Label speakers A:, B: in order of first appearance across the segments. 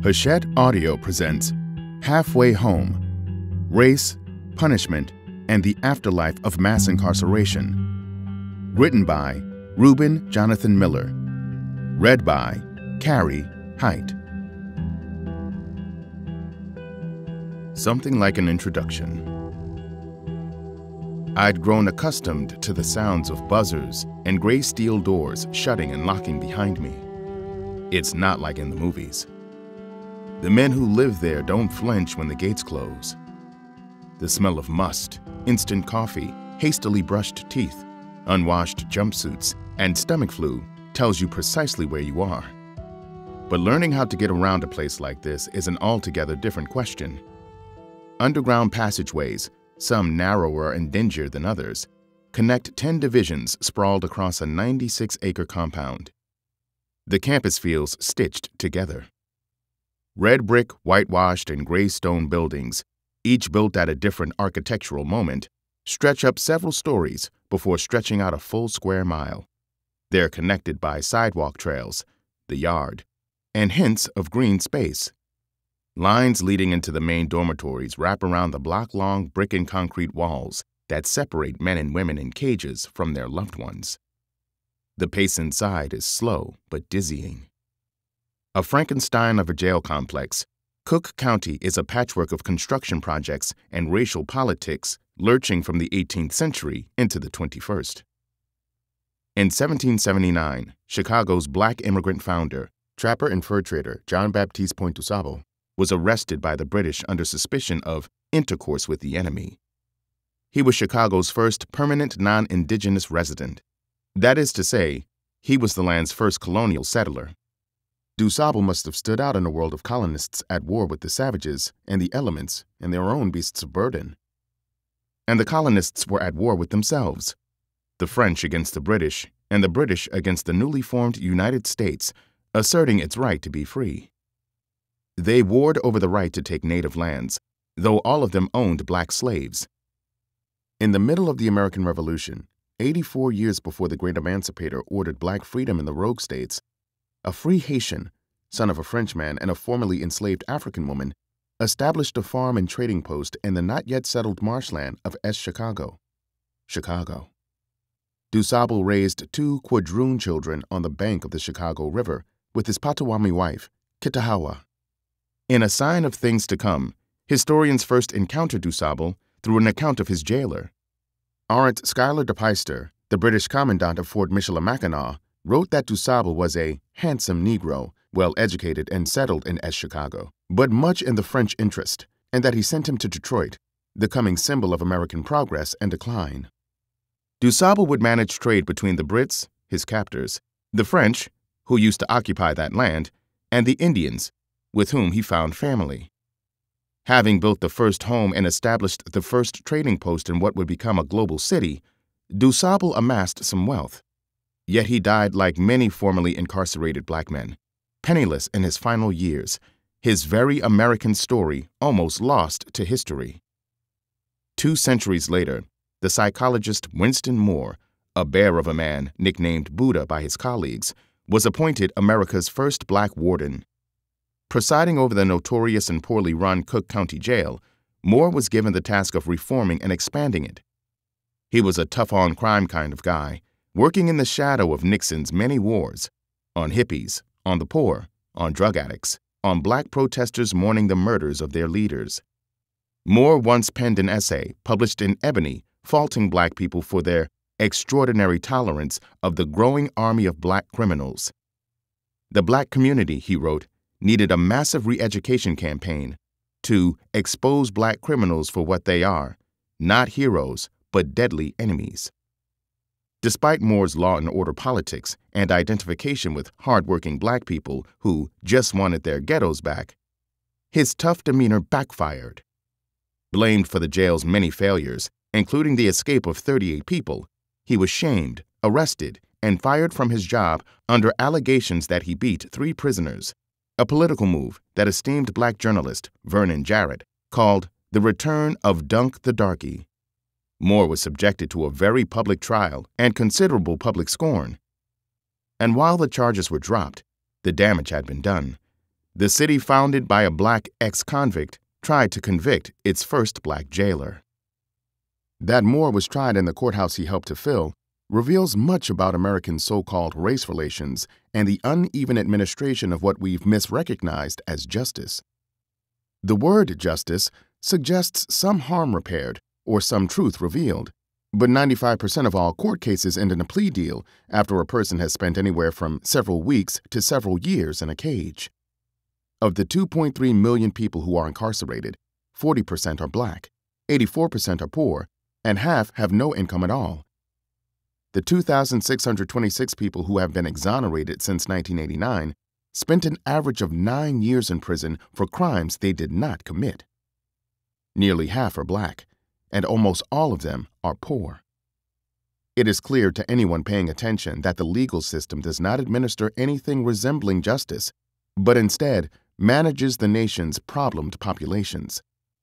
A: Hachette Audio presents Halfway Home, Race, Punishment, and the Afterlife of Mass Incarceration. Written by Reuben Jonathan Miller. Read by Cary, Hite. Something like an introduction. I'd grown accustomed to the sounds of buzzers and gray steel doors shutting and locking behind me. It's not like in the movies. The men who live there don't flinch when the gates close. The smell of must, instant coffee, hastily brushed teeth, unwashed jumpsuits, and stomach flu tells you precisely where you are. But learning how to get around a place like this is an altogether different question. Underground passageways, some narrower and dingier than others, connect 10 divisions sprawled across a 96-acre compound. The campus feels stitched together. Red brick, whitewashed, and gray stone buildings, each built at a different architectural moment, stretch up several stories before stretching out a full square mile. They're connected by sidewalk trails, the yard, and hints of green space. Lines leading into the main dormitories wrap around the block-long brick and concrete walls that separate men and women in cages from their loved ones. The pace inside is slow but dizzying. A Frankenstein of a jail complex, Cook County is a patchwork of construction projects and racial politics lurching from the 18th century into the 21st. In 1779, Chicago's black immigrant founder, trapper and fur trader John Baptiste Point du Sable, was arrested by the British under suspicion of intercourse with the enemy. He was Chicago's first permanent non-indigenous resident. That is to say, he was the land's first colonial settler. Du Sable must have stood out in a world of colonists at war with the savages and the elements and their own beasts of burden. And the colonists were at war with themselves, the French against the British and the British against the newly formed United States, asserting its right to be free. They warred over the right to take native lands, though all of them owned black slaves. In the middle of the American Revolution, 84 years before the great emancipator ordered black freedom in the Rogue States, a free Haitian, son of a Frenchman and a formerly enslaved African woman, established a farm and trading post in the not-yet-settled marshland of East Chicago. Du Sable raised 2 quadroon children on the bank of the Chicago River with his Potawatomi wife, Kitahawa. In A Sign of Things to Come, historians first encounter Du Sable through an account of his jailer. Arent Schuyler de Peyster, the British commandant of Fort Michilimackinac, wrote that Du Sable was a handsome Negro, well-educated and settled in East Chicago, but much in the French interest, and that he sent him to Detroit, the coming symbol of American progress and decline. Du Sable would manage trade between the Brits, his captors, the French, who used to occupy that land, and the Indians, with whom he found family. Having built the first home and established the first trading post in what would become a global city, Du Sable amassed some wealth. Yet he died like many formerly incarcerated black men, penniless in his final years, his very American story almost lost to history. 2 centuries later, the psychologist Winston Moore, a bear of a man nicknamed Buddha by his colleagues, was appointed America's first black warden. Presiding over the notorious and poorly run Cook County Jail, Moore was given the task of reforming and expanding it. He was a tough-on-crime kind of guy, working in the shadow of Nixon's many wars, on hippies, on the poor, on drug addicts, on black protesters mourning the murders of their leaders. Moore once penned an essay published in Ebony faulting black people for their extraordinary tolerance of the growing army of black criminals. The black community, he wrote, needed a massive re-education campaign to expose black criminals for what they are, not heroes, but deadly enemies. Despite Moore's law and order politics and identification with hard-working black people who just wanted their ghettos back, his tough demeanor backfired. Blamed for the jail's many failures, including the escape of 38 people, he was shamed, arrested, and fired from his job under allegations that he beat 3 prisoners, a political move that esteemed black journalist Vernon Jarrett called the return of Dunk the Darky. Moore was subjected to a very public trial and considerable public scorn. And while the charges were dropped, the damage had been done. The city founded by a black ex-convict tried to convict its first black jailer. That Moore was tried in the courthouse he helped to fill reveals much about American so-called race relations and the uneven administration of what we've misrecognized as justice. The word justice suggests some harm repaired or some truth revealed, but 95% of all court cases end in a plea deal after a person has spent anywhere from several weeks to several years in a cage. Of the 2.3 million people who are incarcerated, 40% are black, 84% are poor, and half have no income at all. The 2,626 people who have been exonerated since 1989 spent an average of 9 years in prison for crimes they did not commit. Nearly half are black, and almost all of them are poor. It is clear to anyone paying attention that the legal system does not administer anything resembling justice, but instead manages the nation's problemed populations.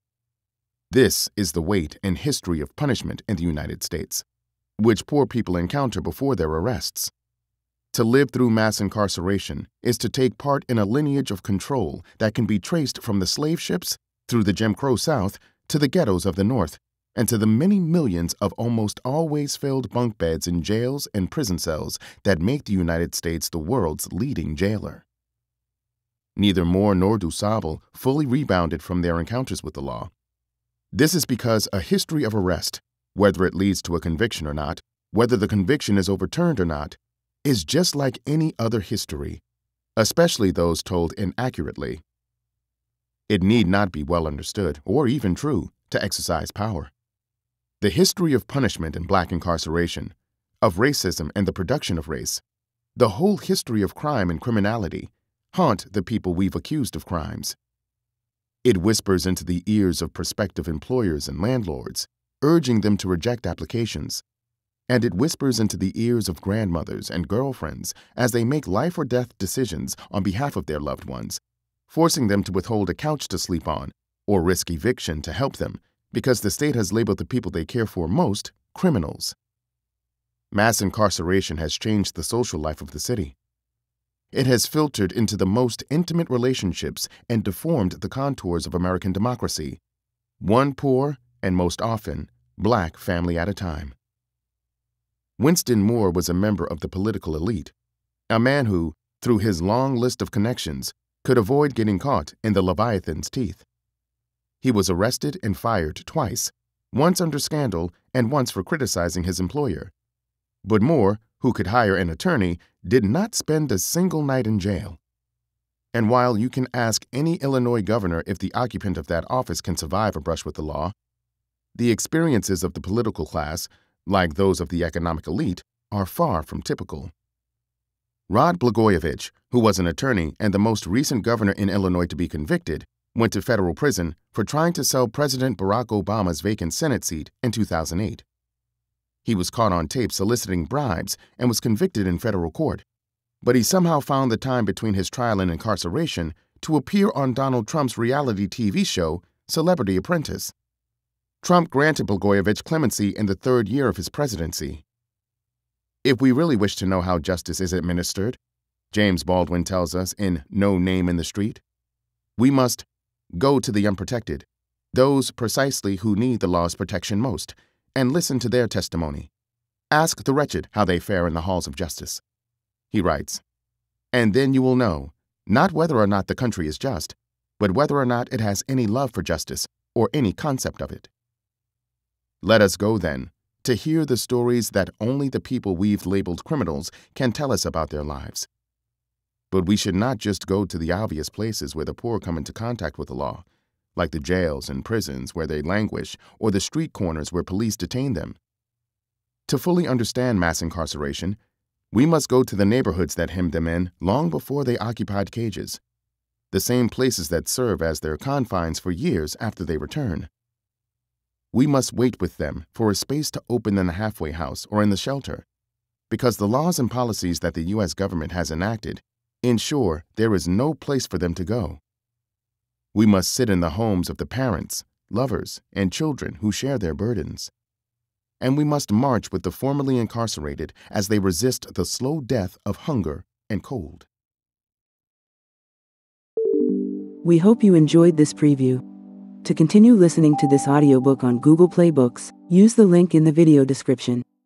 A: This is the weight and history of punishment in the United States, which poor people encounter before their arrests. To live through mass incarceration is to take part in a lineage of control that can be traced from the slave ships through the Jim Crow South to the ghettos of the North and to the many millions of almost always filled bunk beds in jails and prison cells that make the United States the world's leading jailer. Neither Moore nor DuSable fully rebounded from their encounters with the law. This is because a history of arrest, whether it leads to a conviction or not, whether the conviction is overturned or not, is just like any other history, especially those told inaccurately. It need not be well understood, or even true, to exercise power. The history of punishment in black incarceration, of racism and the production of race, the whole history of crime and criminality, haunt the people we've accused of crimes. It whispers into the ears of prospective employers and landlords, urging them to reject applications. And it whispers into the ears of grandmothers and girlfriends as they make life or death decisions on behalf of their loved ones, forcing them to withhold a couch to sleep on or risk eviction to help them because the state has labeled the people they care for most criminals. Mass incarceration has changed the social life of the city. It has filtered into the most intimate relationships and deformed the contours of American democracy, one poor and most often black family at a time. Winston Moore was a member of the political elite, a man who, through his long list of connections, could avoid getting caught in the Leviathan's teeth. He was arrested and fired twice, once under scandal and once for criticizing his employer. But Moore, who could hire an attorney, did not spend a single night in jail. And while you can ask any Illinois governor if the occupant of that office can survive a brush with the law, the experiences of the political class, like those of the economic elite, are far from typical. Rod Blagojevich, who was an attorney and the most recent governor in Illinois to be convicted, went to federal prison for trying to sell President Barack Obama's vacant Senate seat in 2008. He was caught on tape soliciting bribes and was convicted in federal court, but he somehow found the time between his trial and incarceration to appear on Donald Trump's reality TV show, Celebrity Apprentice. Trump granted Blagojevich clemency in the third year of his presidency. If we really wish to know how justice is administered, James Baldwin tells us in No Name in the Street, we must go to the unprotected, those precisely who need the law's protection most, and listen to their testimony. Ask the wretched how they fare in the halls of justice. He writes, and then you will know, not whether or not the country is just, but whether or not it has any love for justice or any concept of it. Let us go, then, to hear the stories that only the people we've labeled criminals can tell us about their lives. But we should not just go to the obvious places where the poor come into contact with the law, like the jails and prisons where they languish or the street corners where police detain them. To fully understand mass incarceration, we must go to the neighborhoods that hemmed them in long before they occupied cages, the same places that serve as their confines for years after they return. We must wait with them for a space to open in the halfway house or in the shelter, because the laws and policies that the U.S. government has enacted ensure there is no place for them to go. We must sit in the homes of the parents, lovers, and children who share their burdens. And we must march with the formerly incarcerated as they resist the slow death of hunger and cold.
B: We hope you enjoyed this preview. To continue listening to this audiobook on Google Play Books, use the link in the video description.